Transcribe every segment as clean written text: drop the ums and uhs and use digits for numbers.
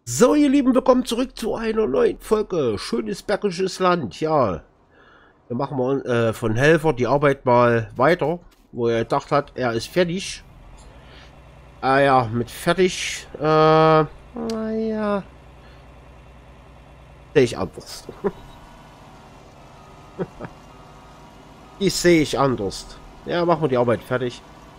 So, ihr Lieben, willkommen zurück zu einer neuen Folge. Schönes bergisches Land. Ja, wir machen mal von Helfer die Arbeit mal weiter, wo er gedacht hat, er ist fertig. Ah ja, mit fertig, naja, sehe ich anders. Die sehe ich anders. Ja, machen wir die Arbeit fertig.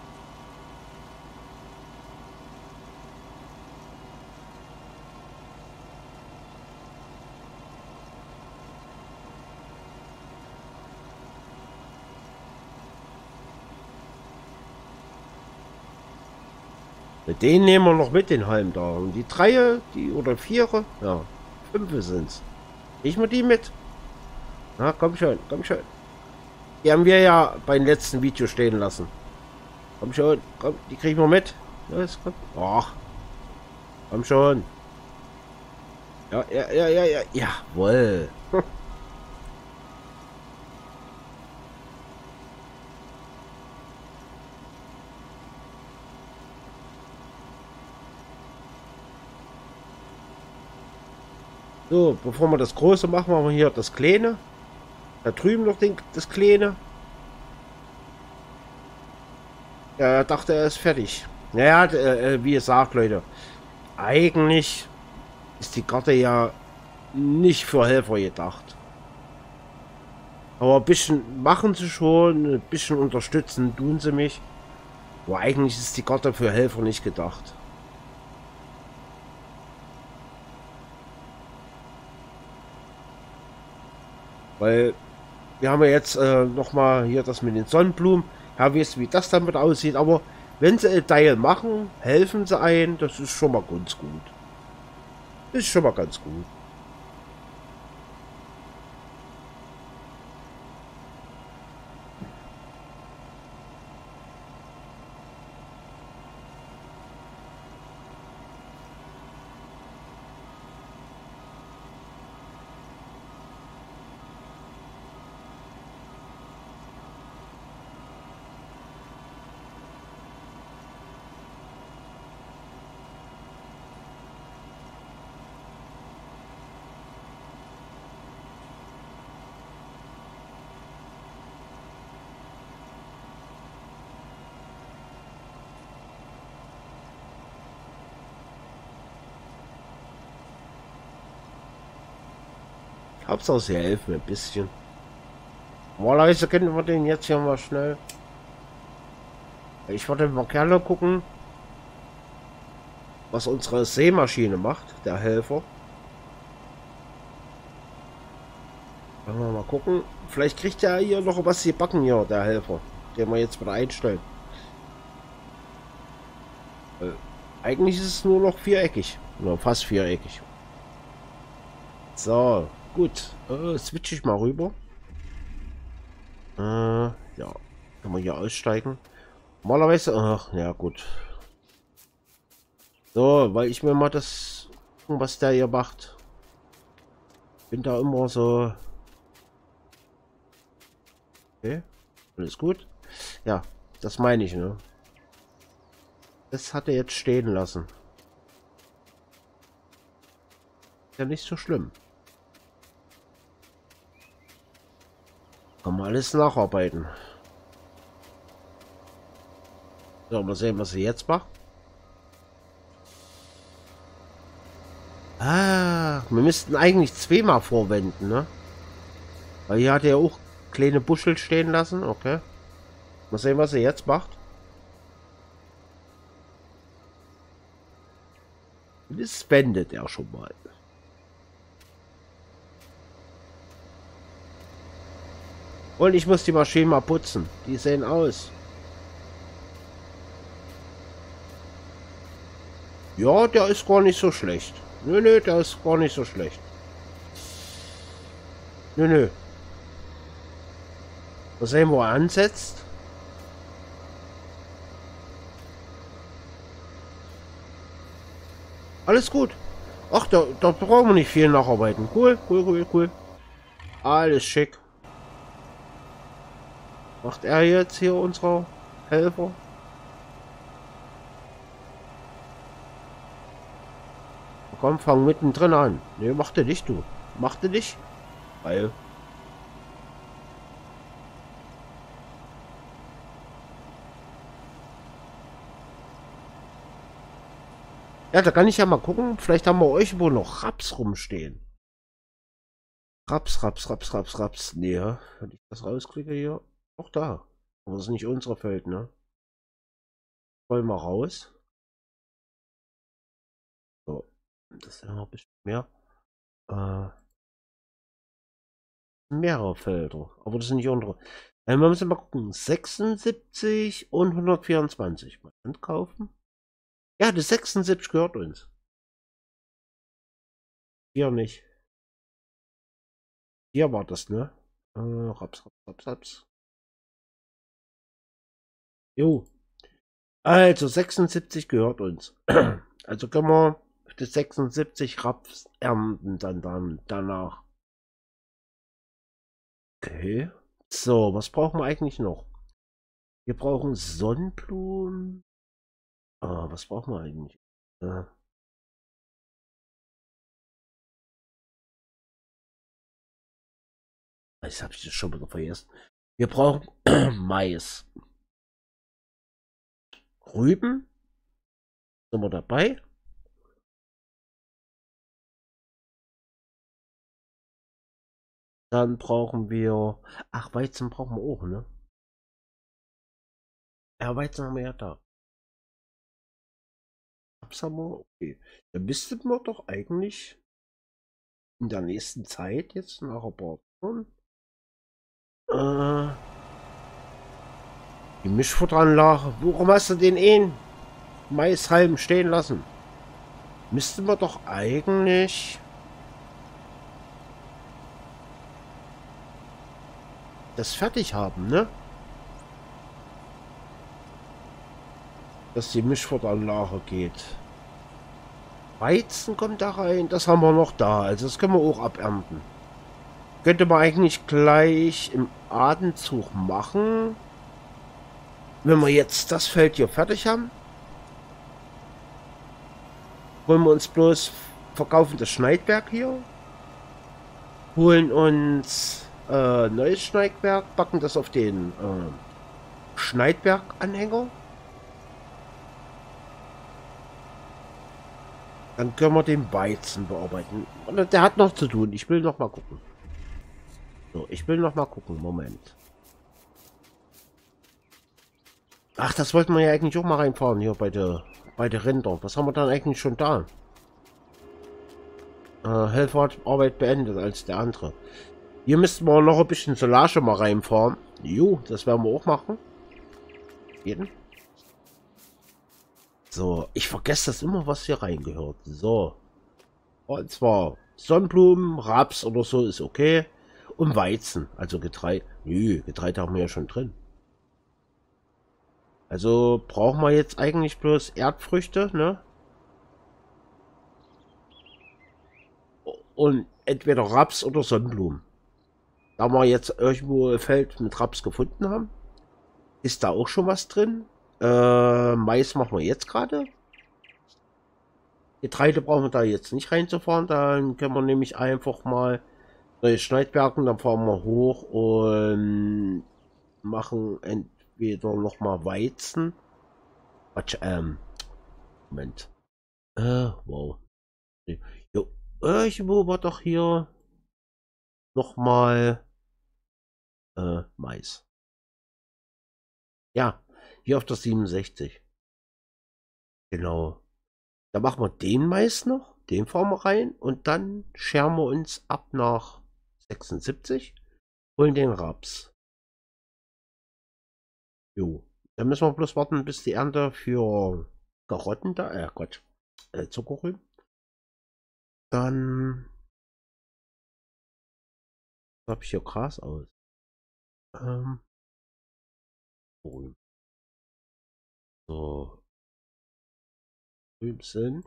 Mit denen nehmen wir noch mit den Halm da. Und die drei, die oder vier, ja, fünf sind's. Nehmen wir die mit. Na, komm schon, komm schon. Die haben wir ja beim letzten Video stehen lassen. Komm schon, komm, die kriegen wir mit. Los, komm. Ach, komm schon. Ja, ja, ja, ja, ja, jawohl. So, bevor wir das Große machen, machen wir hier das Kleine. Da drüben noch das Kleine. Ja, er dachte, er ist fertig. Naja, wie gesagt, Leute, eigentlich ist die Karte ja nicht für Helfer gedacht. Aber ein bisschen machen sie schon, ein bisschen unterstützen tun sie mich. Aber eigentlich ist die Karte für Helfer nicht gedacht. Weil wir haben ja jetzt noch mal hier das mit den Sonnenblumen. Ja, wisst wie das damit aussieht. Aber wenn sie ein Teil machen, helfen sie ein. Das ist schon mal ganz gut. Das ist schon mal ganz gut. Hauptsache sie helfen ein bisschen. Normalerweise könnten wir den jetzt hier mal schnell. Ich wollte mal gerne gucken, was unsere Sämaschine macht, der Helfer. Wollen wir mal gucken. Vielleicht kriegt er hier noch was gebacken hier, der Helfer, den wir jetzt wieder einstellen. Eigentlich ist es nur noch viereckig. Nur fast viereckig. So, gut. Switch ich mal rüber. Ja, kann man hier aussteigen. Normalerweise, ach, ja gut. So, weil ich mir mal das, was der hier macht. Bin da immer so. Okay, alles gut. Ja, das meine ich, ne? Das hat er jetzt stehen lassen. Ist ja nicht so schlimm. Kann man alles nacharbeiten. So, mal sehen, was sie jetzt macht. Ah, wir müssten eigentlich zweimal vorwenden, ne? Weil hier hat er ja auch kleine Buschel stehen lassen. Okay. Mal sehen, was er jetzt macht. Das wendet er schon mal. Und ich muss die Maschine mal putzen. Die sehen aus. Ja, der ist gar nicht so schlecht. Nö, nö, der ist gar nicht so schlecht. Nö, nö. Mal sehen, wo er ansetzt. Alles gut. Ach, da brauchen wir nicht viel nacharbeiten. Cool, cool, cool, cool. Alles schick. Macht er jetzt hier unserer Helfer? Komm, fang mittendrin an. Ne, mach dir nicht, du. Mach dir nicht. Weil. Ja, da kann ich ja mal gucken. Vielleicht haben wir euch wo noch Raps rumstehen. Raps, Raps, Raps, Raps, Raps. Nee, ja. Wenn ich das rausklicke hier. Auch da. Aber das ist nicht unser Feld, ne? Wollen wir raus. So. Das ist ja noch ein bisschen mehr. Mehrere Felder. Aber das sind nicht unsere. Wir müssen mal gucken. 76 und 124. Mal ankaufen. Ja, das 76 gehört uns. Hier nicht. Hier war das, ne? Raps, raps, raps, raps. Jo. Also 76 gehört uns. Also können wir das 76 Raps ernten dann danach. Okay. So, was brauchen wir eigentlich noch? Wir brauchen Sonnenblumen. Ah, was brauchen wir eigentlich? Jetzt habe ich das schon wieder vergessen. Wir brauchen Mais. Rüben. Sind wir dabei? Dann brauchen wir. Ach, Weizen brauchen wir auch, ne? Ja, Weizen haben wir ja da. Raps haben wir, okay. Dann müssten wir doch eigentlich in der nächsten Zeit jetzt nach ein paar Wochen, die Mischfutteranlage. Warum hast du den Maishalm stehen lassen? Müssten wir doch eigentlich das fertig haben, ne? Dass die Mischfutteranlage geht. Weizen kommt da rein, das haben wir noch da, also das können wir auch abernten. Könnte man eigentlich gleich im Atemzug machen. Wenn wir jetzt das Feld hier fertig haben, wollen wir uns bloß verkaufen das Schneidwerk hier, holen uns neues Schneidwerk, packen das auf den Schneidwerk-Anhänger. Dann können wir den Weizen bearbeiten. Und der hat noch zu tun. Ich will noch mal gucken. So, ich will noch mal gucken. Moment. Ach, das wollten wir ja eigentlich auch mal reinfahren hier bei der Rinder. Was haben wir dann eigentlich schon da? Helfer hat Arbeit beendet als der andere. Hier müssten wir noch ein bisschen Solage mal reinfahren. Jo, das werden wir auch machen. Jeden. So, ich vergesse das immer, was hier reingehört. So. Und zwar Sonnenblumen, Raps oder so ist okay. Und Weizen, also Getreide. Nö, Getreide haben wir ja schon drin. Also brauchen wir jetzt eigentlich bloß Erdfrüchte, ne? Und entweder Raps oder Sonnenblumen. Da wir jetzt irgendwo ein Feld mit Raps gefunden haben, ist da auch schon was drin. Mais machen wir jetzt gerade. Getreide brauchen wir da jetzt nicht reinzufahren. Dann können wir nämlich einfach mal neue Schneidwerken. Dann fahren wir hoch und machen entweder noch mal Weizen. Quatsch, Moment. Wow. Jo, irgendwo war doch hier noch mal Mais. Ja, hier auf der 67. Genau. Da machen wir den Mais noch, den fahren wir rein und dann scheren wir uns ab nach 76, holen den Raps. Jo. Dann müssen wir bloß warten, bis die Ernte für Karotten da, Gott, Zuckerrüben. Dann habe ich hier Gras aus. So. Rüben sind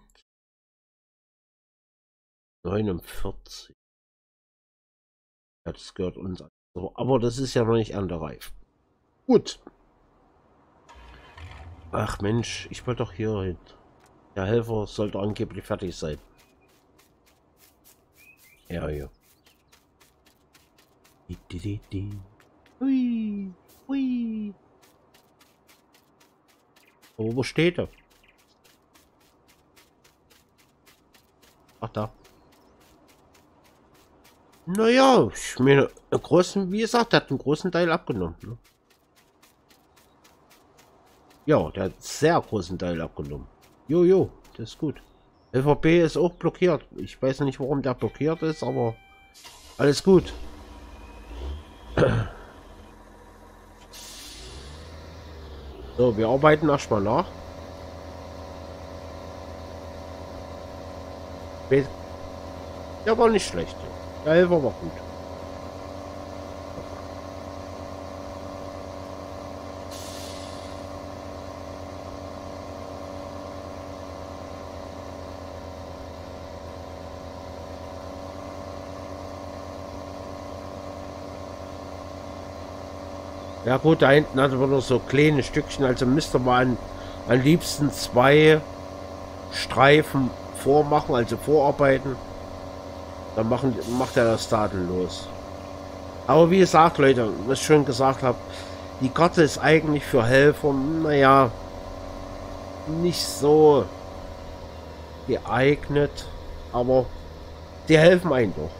49. Ja, das gehört uns an. So, aber das ist ja noch nicht erntereif. Gut. Ach Mensch, ich wollte doch hier hin. Der Helfer sollte angeblich fertig sein. Ja, ja. Hui, hui. Oh, wo steht er? Ach, da. Naja, ich meine, einen großen, wie gesagt, der hat einen großen Teil abgenommen. Ne? Ja, der hat einen sehr großen Teil abgenommen. Jojo, das ist gut. LVB ist auch blockiert. Ich weiß nicht, warum der blockiert ist, aber alles gut. So, wir arbeiten erstmal nach. Der war nicht schlecht. Der Helfer war gut. Ja gut, da hinten hat wir noch so kleine Stückchen, also müsste man am liebsten 2 Streifen vormachen, also vorarbeiten. Dann macht er das tadellos. Aber wie gesagt, Leute, was ich schon gesagt habe, die Karte ist eigentlich für Helfer, naja, nicht so geeignet, aber die helfen einem doch.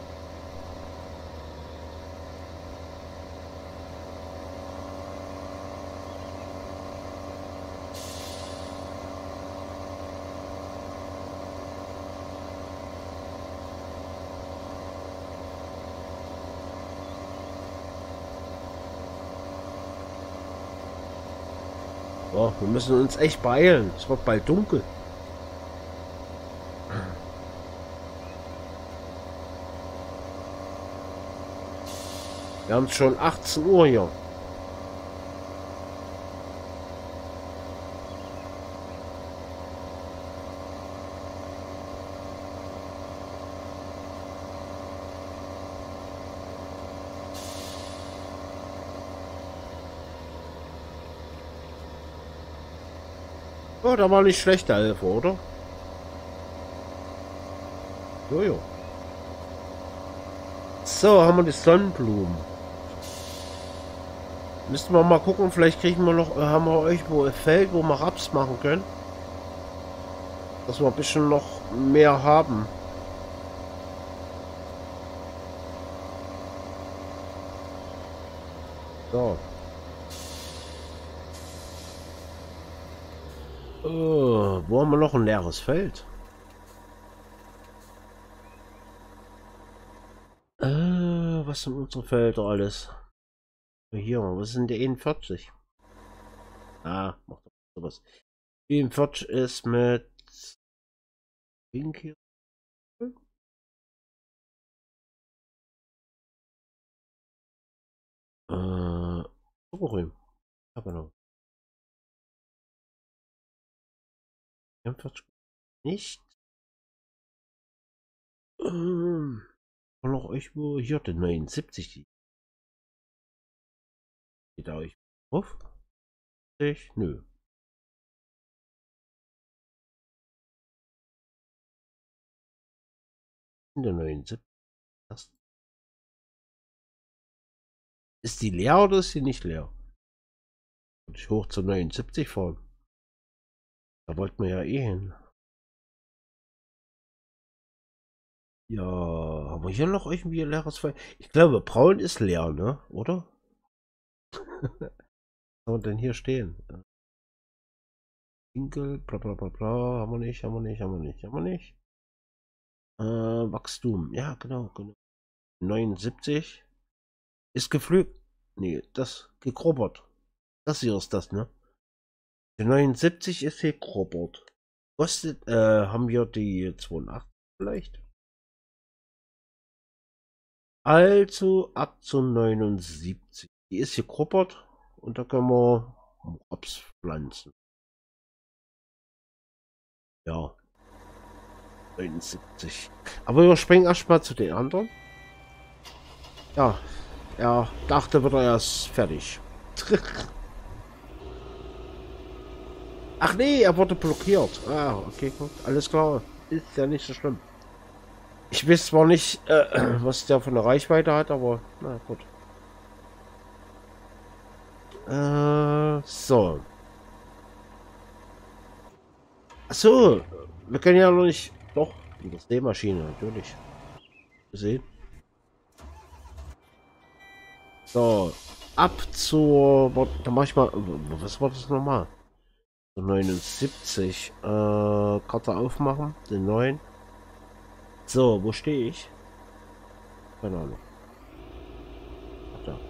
Ja, wir müssen uns echt beeilen. Es wird bald dunkel. Wir haben schon 18 Uhr hier. Oh, da war nicht schlecht, der Helfer, oder? Jojo. So, haben wir die Sonnenblumen. Müssten wir mal gucken, vielleicht kriegen wir noch, haben wir irgendwo ein Feld, wo wir Raps machen können. Dass wir ein bisschen noch mehr haben. So. Wo haben wir noch ein leeres Feld? Was sind unsere Felder alles? Hier, was sind die 41? Ah, macht doch sowas. 44 ist mit Pink hier. Oberrüm. Ja, genau. 44 nicht. Noch irgendwo hier den 79. Geht da euch drauf? Nö. In der 79. Das ist die leer oder ist sie nicht leer? Und ich hoch zu 79 fahren. Da wollten wir ja eh hin. Ja, haben wir hier noch irgendwie ein leeres Feld? Ich glaube, braun ist leer, ne? Oder? Was haben wir denn hier stehen? Winkel, bla bla bla bla. Haben wir nicht, haben wir nicht, haben wir nicht, haben wir nicht. Wachstum. Ja, genau, genau. 79 ist geflügt. Nee, das gekrobbert. Das hier ist das, ne? Die 79 ist gekrobbert. Kostet, haben wir die 82 vielleicht? Also ab zu 79. Die ist gekrobbert und da können wir Raps pflanzen. Ja. 79. Aber wir springen erstmal zu den anderen. Ja, er dachte, wird er erst fertig. Ach nee, er wurde blockiert. Ah, okay, gut. Alles klar. Ist ja nicht so schlimm. Ich weiß zwar nicht, was der von der Reichweite hat, aber na gut. So. Ach so, wir können ja noch nicht. Doch, die Seemaschine, natürlich. Gesehen. So, ab zur. Da mach ich mal. Was war das nochmal? So 79. Karte aufmachen, den neuen. So, wo stehe ich? Keine Ahnung. Ach, da.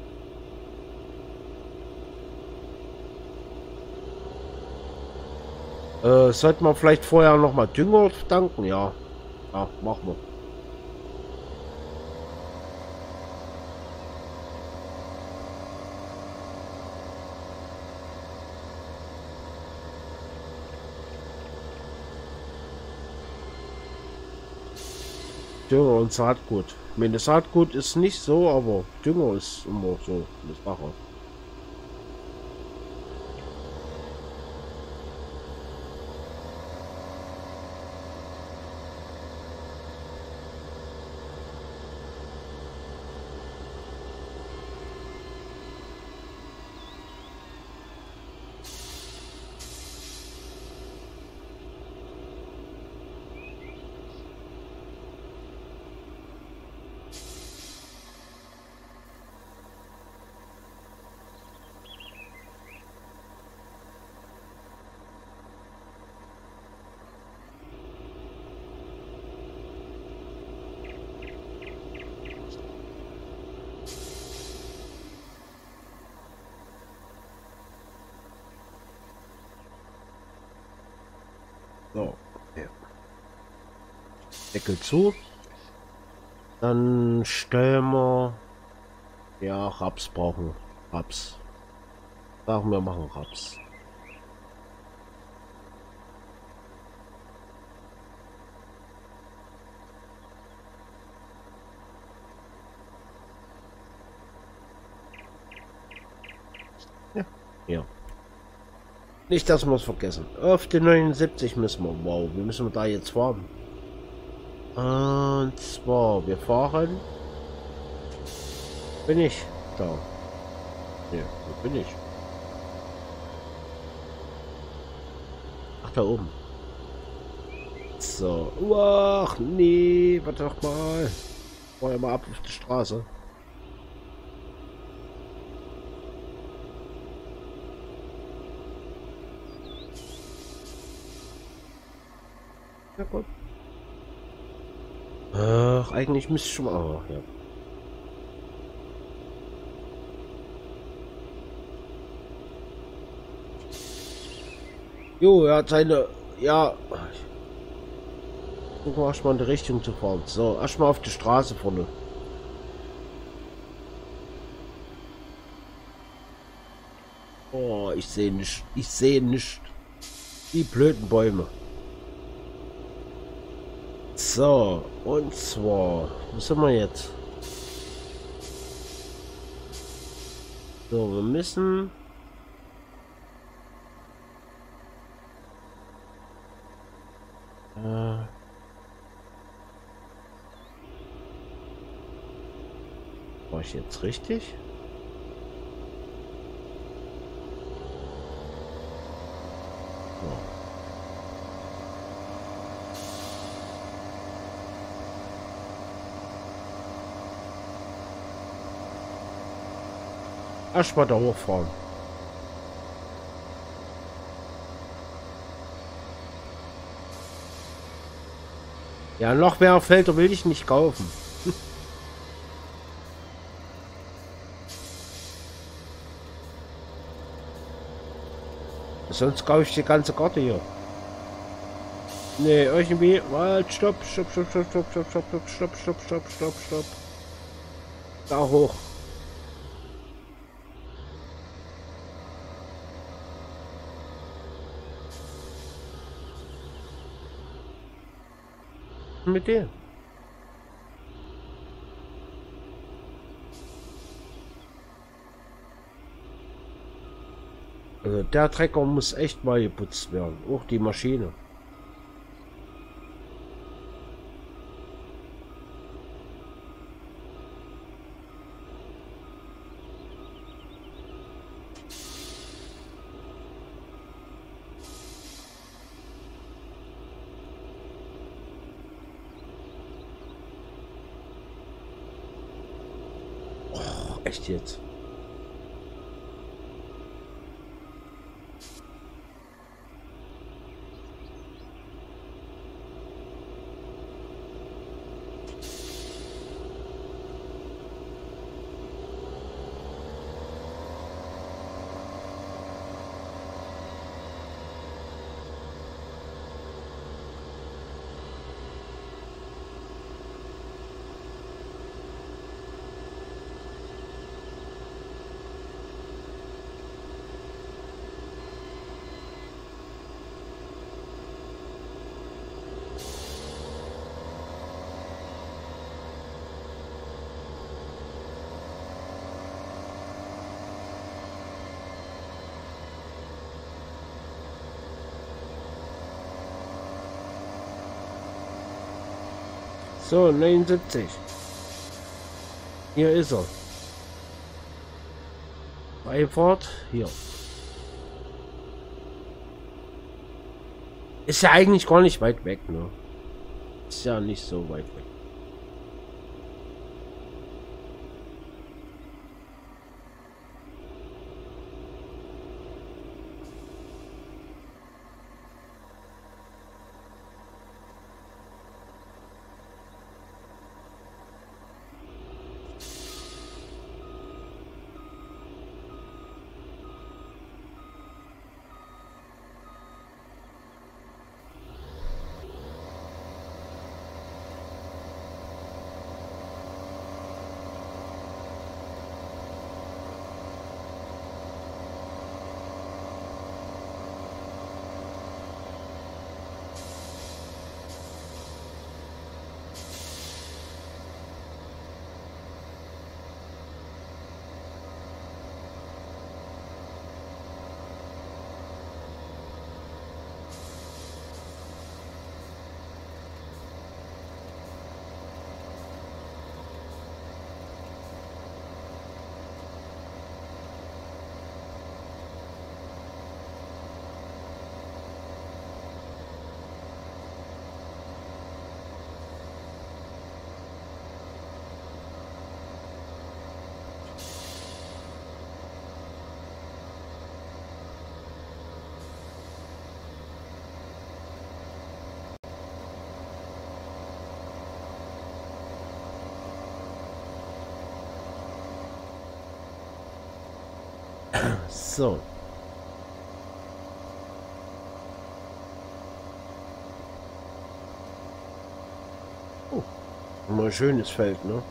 Sollten wir vielleicht vorher noch mal Dünger tanken? Ja. Ja, machen wir. Dünger und Saatgut. Ich meine, Saatgut ist nicht so, aber Dünger ist immer so eine Sache. So, ja. Deckel zu. Dann stellen wir. Ja, Raps brauchen. Raps. Sagen wir machen Raps. Ja. Ja. Nicht, dass wir es vergessen. Auf die 79 müssen wir. Wow, wie müssen wir da jetzt fahren? Und zwar, wir fahren. Bin ich da? Ja, wo bin ich? Ach, da oben. So. Ach, nee, warte doch mal. Fahr ja mal ab auf die Straße. Ja, gut. Ach, eigentlich müsste ich schon mal. Oh, ja. Jo, er hat seine. Ja. Gucken wir erstmal in die Richtung zu fahren. So, erstmal auf die Straße vorne. Oh, ich sehe nicht. Ich sehe nicht. Die blöden Bäume. So, und zwar. Wo sind wir jetzt? So, wir müssen. War ich jetzt richtig? So. Erstmal da hochfahren. Ja, noch mehr Felder will ich nicht kaufen. Sonst kaufe ich die ganze Karte hier. Nee, irgendwie. Halt, stopp, stopp, stopp, stopp, stopp, stopp, stopp, stopp, stopp, stopp, stopp, stopp. Da hoch. Mit dir. Also der Trecker muss echt mal geputzt werden. Auch die Maschine. echt jetzt. So, 79. Hier ist er. Beifahrt. Hier. Ist ja eigentlich gar nicht weit weg, ne? Ist ja nicht so weit weg. So. Oh, mal ein schönes Feld, ne?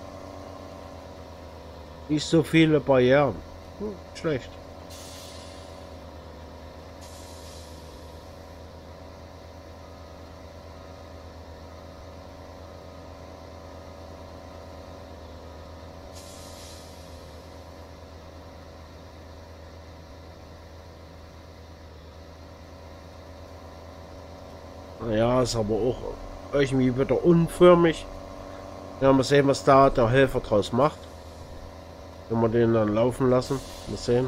Nicht so viele Barrieren. Schlecht. Ja, ist aber auch irgendwie wieder unförmig. Ja, mal sehen, was da der Helfer draus macht. Wenn wir den dann laufen lassen. Mal sehen.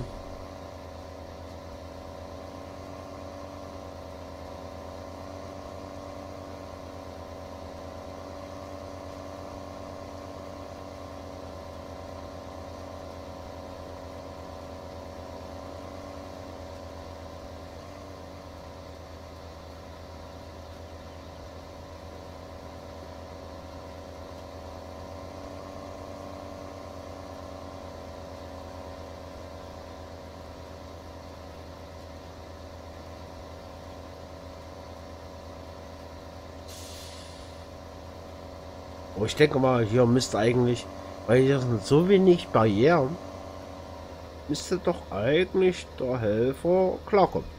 Aber ich denke mal, hier müsste eigentlich, weil hier sind so wenig Barrieren, müsste doch eigentlich der Helfer klarkommen.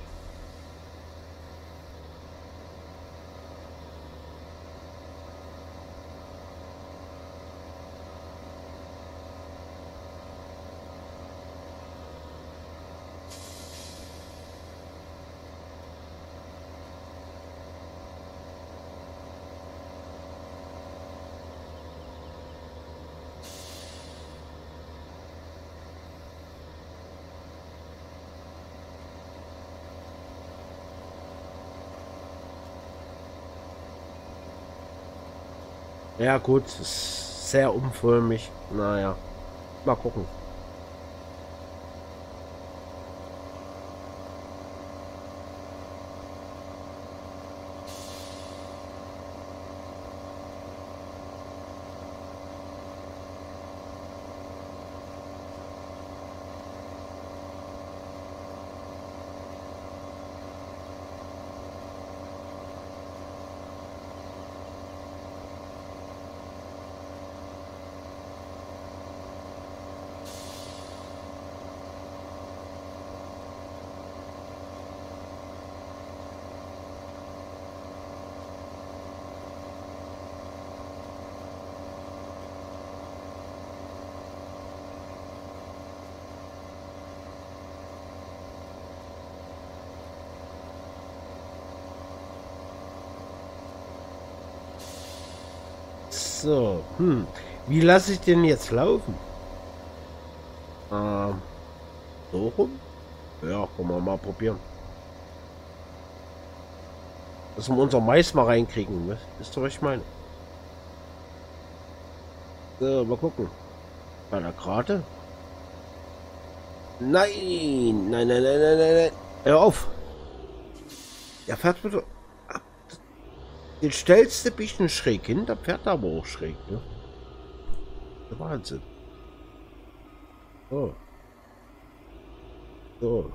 Ja gut, ist sehr unförmig. Naja, Mal gucken. So, wie lasse ich den jetzt laufen? So rum? Ja, können wir mal probieren. Dass wir unser Mais mal reinkriegen, ne? Wisst ihr, was ich meine? So, mal gucken. Bei der Gerade? Nein! Nein, nein, nein, nein, nein, nein. Hör auf! Er fährt wieder. Den stellst du ein bisschen schräg hin, da fährt er aber auch schräg, ne? Der Wahnsinn. So. So.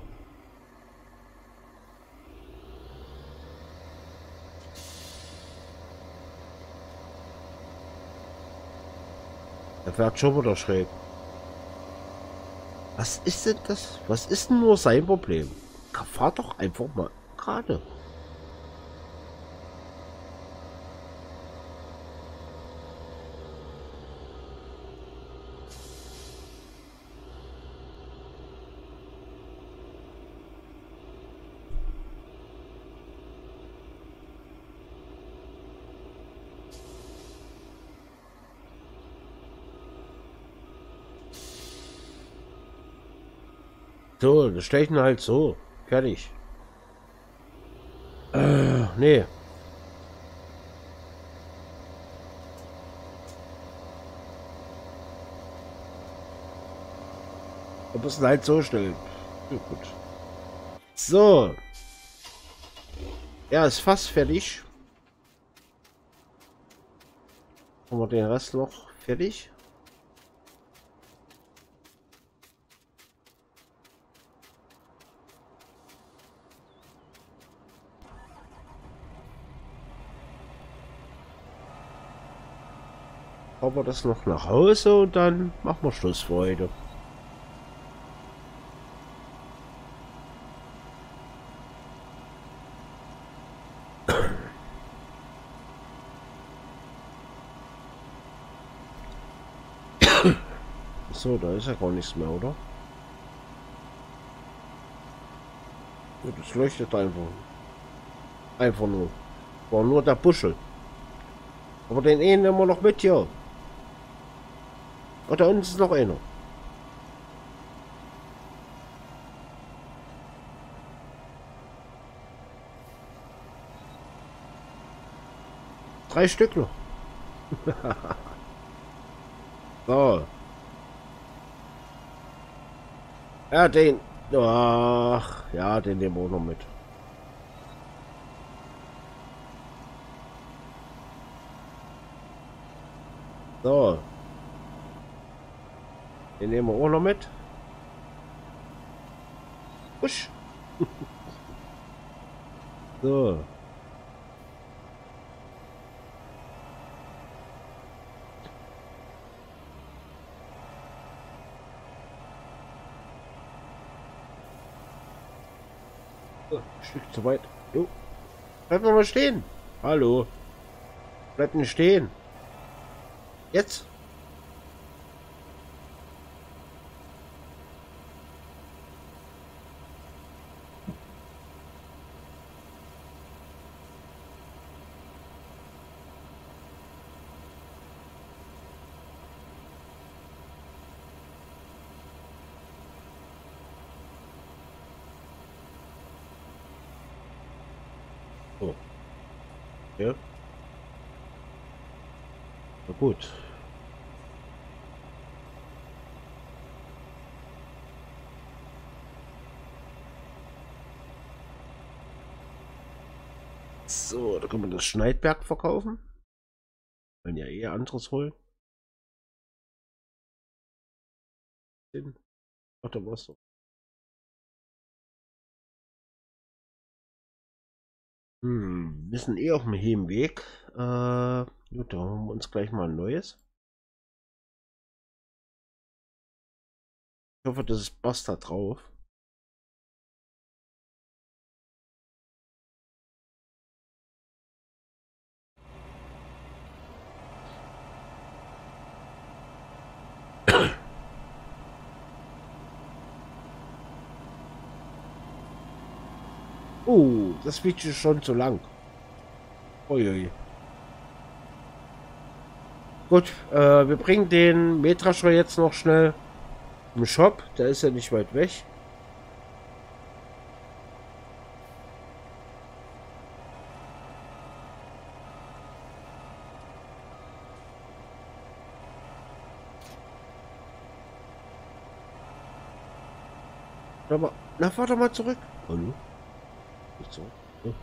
Er fährt schon wieder schräg. Was ist denn das? Was ist denn nur sein Problem? Fahr doch einfach mal gerade. So, das stelle ich ihn halt so. Fertig. Nee. Ob es halt so stellen. Ja, gut. So. Er ist fast fertig. Haben wir den Rest noch fertig? Haben wir das noch nach Hause und dann machen wir Schluss für heute. So, da ist ja gar nichts mehr, oder? Ja, das leuchtet einfach. Einfach nur. War nur der Buschel. Aber den einen nehmen wir noch mit hier. Und da unten ist noch einer. Drei Stück noch. So. Ja, den. Ach, ja, den nehmen wir auch noch mit. So. Den nehmen wir auch noch mit. Husch. So. Ein Stück zu weit. Jo. Bleib doch mal stehen. Hallo. Bleib nicht stehen. Jetzt. So. Ja. Na gut. So, da kann man das Schneidwerk verkaufen. Wenn ja eh anderes holen. Warte, was so. Wir sind eh auf dem Heimweg. Gut, da holen wir uns gleich mal ein neues. Ich hoffe, das ist Basta drauf. Das Video ist schon zu lang. Uiui. Gut, wir bringen den Mähdrescher jetzt noch schnell im Shop. Der ist ja nicht weit weg. Aber, na, fahr doch mal zurück. Hallo? Nicht zurück. Oh.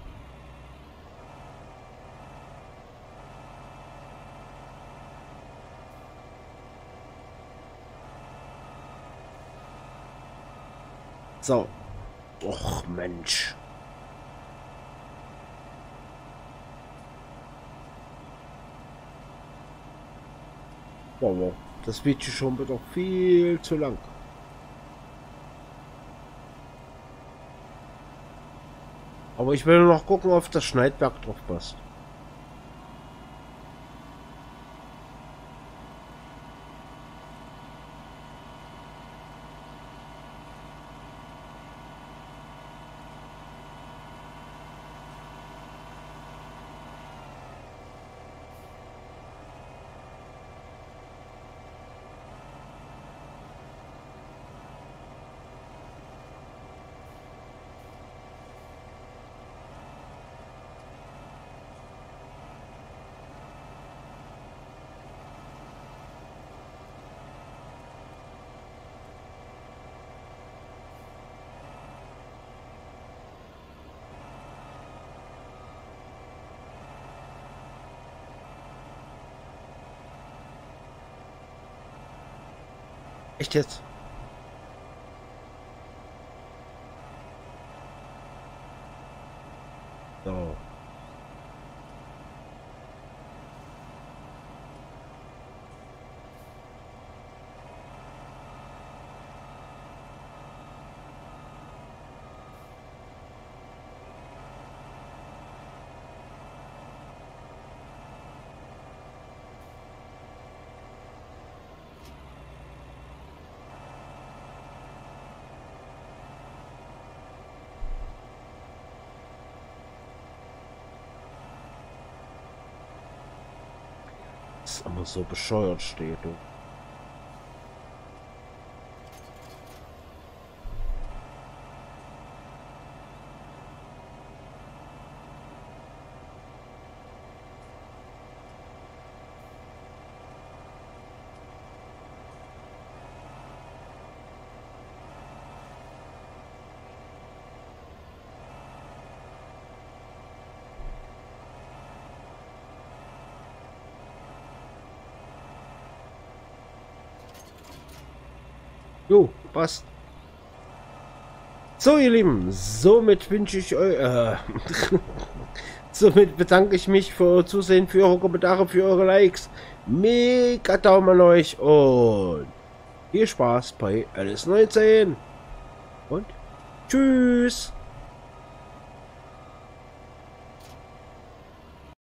So. Och, Mensch. Wow, das Video schon wird auch viel zu lang. Aber ich will noch gucken, ob das Schneidwerk drauf passt. Echt jetzt? So. Das ist immer so bescheuert steht, du. Jo, passt. So, ihr Lieben, somit wünsche ich euch, somit bedanke ich mich für euer Zusehen, für eure Kommentare, für eure Likes. Mega Daumen an euch und viel Spaß bei LS19. Und tschüss.